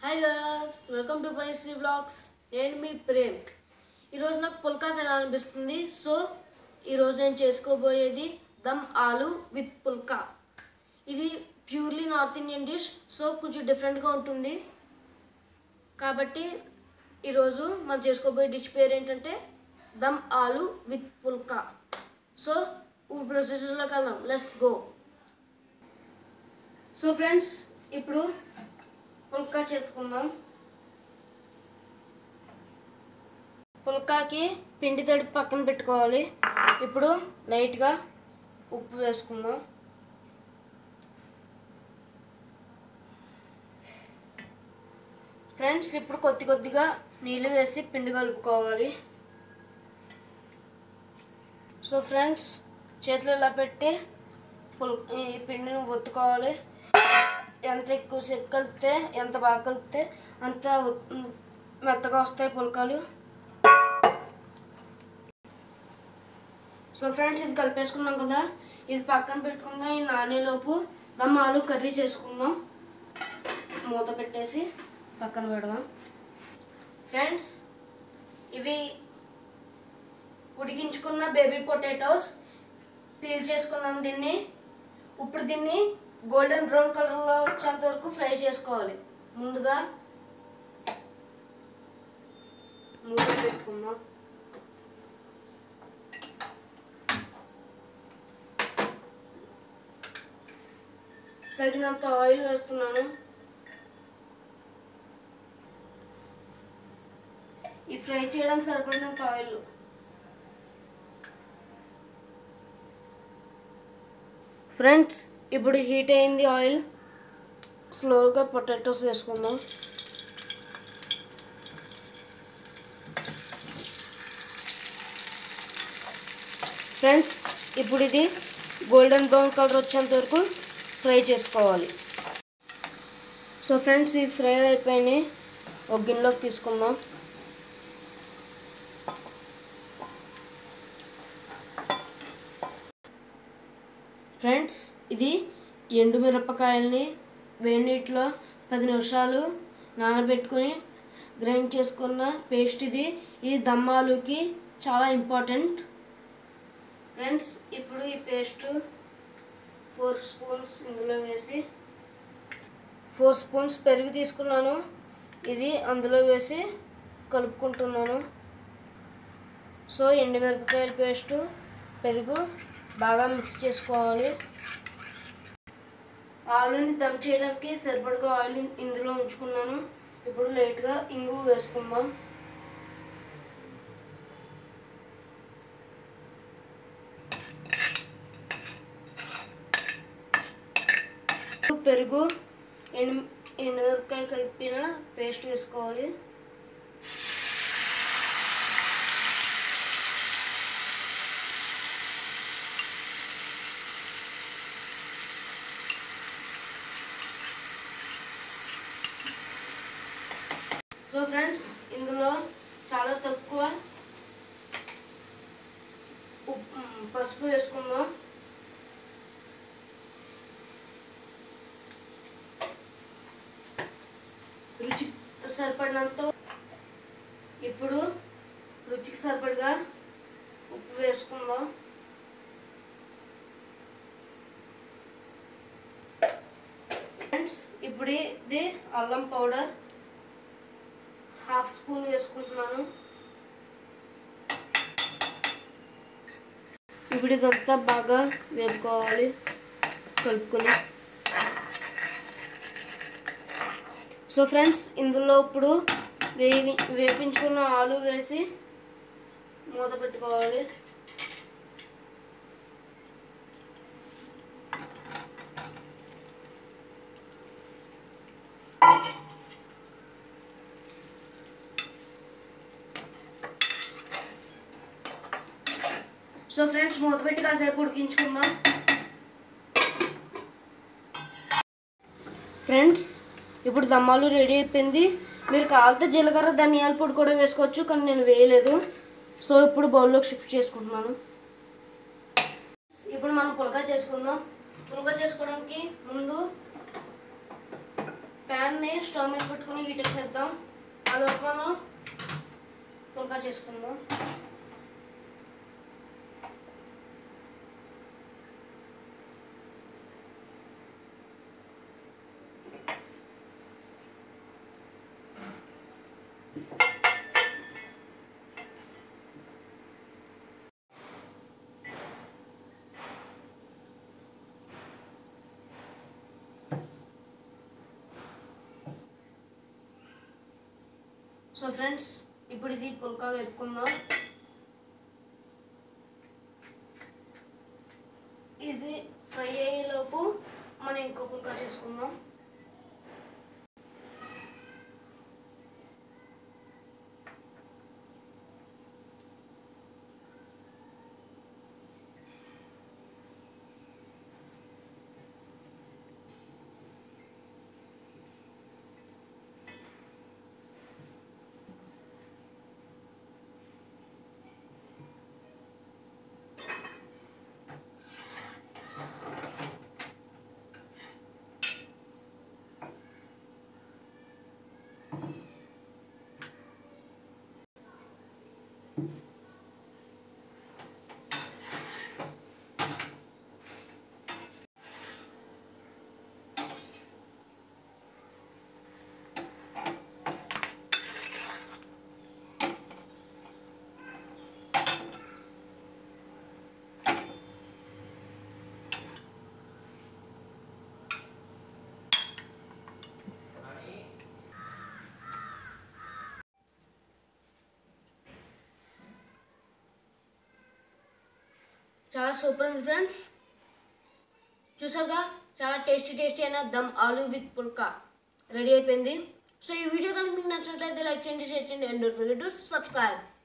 Hi viewers, welcome to Panisri blogs. నేను మీ ప్రేమ్. ఈరోజు నాకు పుల్కా తినాలనిపిస్తుంది. సో ఈరోజు నేను చేసుకోబోయేది దమ్ ఆలు విత్ పుల్కా. ఇది purely north Indian dish. So కొంచెం డిఫరెంట్గా ఉంటుంది. కాబట్టి ఈరోజు మనం చేసుకోబోయే డిష్ పేరు ఏంటంటే dum aloo with phulka. So ఇప్పుడు ప్రొసెసర్లోకి వెళ్దాం. Let's go. సో ఫ్రెండ్స్, ఇప్పుడు పుల్కా చేసుకుందాం. పుల్కాకి పిండి తడిపి పక్కన పెట్టుకోవాలి. ఇప్పుడు లైట్గా ఉప్పు వేసుకుందాం. ఫ్రెండ్స్, ఇప్పుడు కొద్దిగా నీళ్ళు వేసి పిండి కలుపుకోవాలి. సో ఫ్రెండ్స్, చేతులు ఇలా పెట్టి ఈ పిండిని ఒత్తుకోవాలి. ఎంత ఎక్కువసేపు కలిపితే, ఎంత బాగా కలిపితే అంత మెత్తగా వస్తాయి పుల్కాలు. సో ఫ్రెండ్స్, ఇది కలిపేసుకున్నాం కదా, ఇది పక్కన పెట్టుకుందాం. ఈ నానేలోపు దమ్ ఆలు కర్రీ చేసుకుందాం. మూత పెట్టేసి పక్కన పెడదాం. ఫ్రెండ్స్, ఇవి ఉడికించుకున్న బేబీ పొటాటోస్ పీల్ చేసుకున్నాం. ఇప్పుడు దీన్ని గోల్డెన్ బ్రౌన్ కలర్లో వచ్చేంత వరకు ఫ్రై చేసుకోవాలి. ముందుగా మూత పెట్టుకుందాం. తగినంత ఆయిల్ వేస్తున్నాను. ఈ ఫ్రై చేయడానికి సరిపడినంత ఆయిల్. ఫ్రెండ్స్, ఇప్పుడు హీట్ అయింది ఆయిల్. స్లోగా పొటాటోస్ వేసుకుందాం. ఫ్రెండ్స్, ఇప్పుడు ఇది గోల్డెన్ బ్రౌన్ కలర్ వచ్చేంత వరకు ఫ్రై చేసుకోవాలి. సో ఫ్రెండ్స్, ఈ ఫ్రై అయిపోయినాయి. ఒక గిన్నెలోకి తీసుకుందాం. ఫ్రెండ్స్, ఇది ఎండుమిరపకాయల్ని వేడి నీటిలో 10 నిమిషాలు నానబెట్టుకుని గ్రైండ్ చేసుకున్న పేస్ట్. ఇది దమ్ ఆలుకి చాలా ఇంపార్టెంట్. ఫ్రెండ్స్, ఇప్పుడు ఈ పేస్ట్ 4 స్పూన్స్ ఇందులో వేసి, 4 స్పూన్స్ పెరుగు తీసుకున్నాను. ఇది అందులో వేసి కలుపుకుంటున్నాను. సో ఎండుమిరపకాయల పేస్టు, పెరుగు బాగా మిక్స్ చేసుకోవాలి. ఆలుని దమ్ చేయడానికి సరిపడగా ఆయిల్ ఇందులో ఉంచుకున్నాను. ఇప్పుడు లైట్గా ఇంగువ వేసుకుందాం. పెరుగు, ఎండుమిరపకాయ కలిపిన పేస్ట్ వేసుకోవాలి. సో ఫ్రెండ్స్, ఇందులో చాలా తక్కువ పసుపు వేసుకుందాం. రుచికి సరిపడినంత. ఇప్పుడు రుచికి సరిపడగా ఉప్పు వేసుకుందాం. ఫ్రెండ్స్, ఇప్పుడు ఇది అల్లం పౌడర్ 1/2 స్పూన్ వేసుకుంటున్నాను. ఇప్పుడు ఇదంతా బాగా వేపుకోవాలి, కలుపుకొని. సో ఫ్రెండ్స్, ఇందులో ఇప్పుడు వేపించుకున్న ఆలు వేసి మూత పెట్టుకోవాలి. సో ఫ్రెండ్స్, మూత పెట్టి కాసేపు ఉడికించుకుందాం. ఫ్రెండ్స్, ఇప్పుడు దమ్మాలు రెడీ అయిపోయింది. మీరు కావాలంటే జీలకర్ర ధనియాల పొడి కూడా వేసుకోవచ్చు, కానీ నేను వేయలేదు. సో ఇప్పుడు బౌల్లోకి షిఫ్ట్ చేసుకుంటున్నాను. ఇప్పుడు మనం పుల్కా చేసుకుందాం. పుల్కా చేసుకోవడానికి ముందు ప్యాన్ని స్టవ్ మీద పెట్టుకుని హీట్ ఎక్కిద్దాం. అదొక మనం పుల్కా చేసుకుందాం. సో ఫ్రెండ్స్, ఇప్పుడు ఇది పుల్కా వేపుకుందాం. ఇది ఫ్రై అయ్యేలోపు మనం ఇంకో పుల్కా చేసుకుందాం. చాలా సూపర్ ఉంది ఫ్రెండ్స్. చూసారుగా, చాలా టేస్టీ అయిన దమ్ ఆలు విత్ పుల్కా రెడీ అయిపోయింది. సో ఈ వీడియో కనుక మీకు నచ్చినట్లయితే లైక్ చేయండి, షేర్ చేయండి, and don't forget to subscribe.